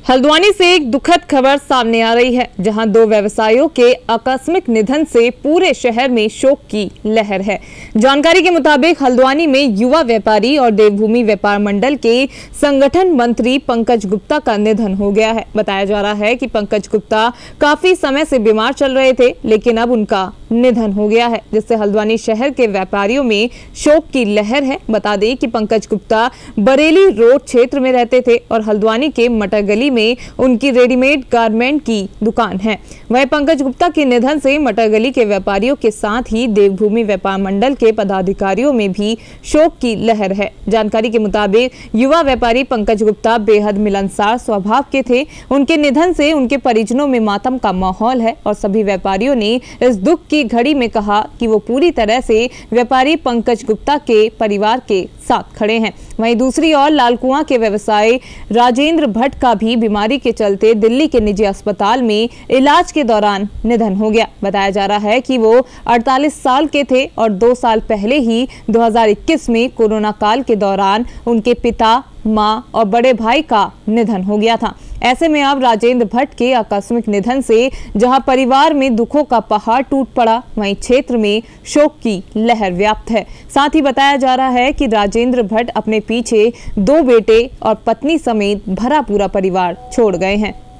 हल्द्वानी से एक दुखद खबर सामने आ रही है, जहां दो व्यवसायियों के आकस्मिक निधन से पूरे शहर में शोक की लहर है। जानकारी के मुताबिक हल्द्वानी में युवा व्यापारी और देवभूमि व्यापार मंडल के संगठन मंत्री पंकज गुप्ता का निधन हो गया है। बताया जा रहा है कि पंकज गुप्ता काफी समय से बीमार चल रहे थे, लेकिन अब उनका निधन हो गया है, जिससे हल्द्वानी शहर के व्यापारियों में शोक की लहर है। बता दें कि पंकज गुप्ता बरेली रोड क्षेत्र में रहते थे और हल्द्वानी के मटर गली में उनकी रेडीमेड गारमेंट की दुकान है। वहीं पंकज गुप्ता के निधन से मटर गली के व्यापारियों के साथ ही देवभूमि व्यापार मंडल के पदाधिकारियों में भी शोक की लहर है। जानकारी के मुताबिक युवा व्यापारी पंकज गुप्ता बेहद मिलनसार स्वभाव के थे। उनके निधन से उनके परिजनों में मातम का माहौल है और सभी व्यापारियों ने इस दुख की घड़ी में कहा कि वो पूरी तरह से व्यापारी पंकज गुप्ता के परिवार के साथ खड़े हैं। वहीं दूसरी ओर लालकुआं के व्यवसायी राजेंद्र भट्ट का भी बीमारी के चलते दिल्ली के निजी अस्पताल में इलाज के दौरान निधन हो गया। बताया जा रहा है कि वो 48 साल के थे और 2 साल पहले ही 2021 में कोरोना काल के दौरान उनके पिता, मां और बड़े भाई का निधन हो गया था। ऐसे में अब राजेंद्र भट्ट के आकस्मिक निधन से जहां परिवार में दुखों का पहाड़ टूट पड़ा, वहीं क्षेत्र में शोक की लहर व्याप्त है। साथ ही बताया जा रहा है कि राजेंद्र भट्ट अपने पीछे 2 बेटे और पत्नी समेत भरा पूरा परिवार छोड़ गए हैं।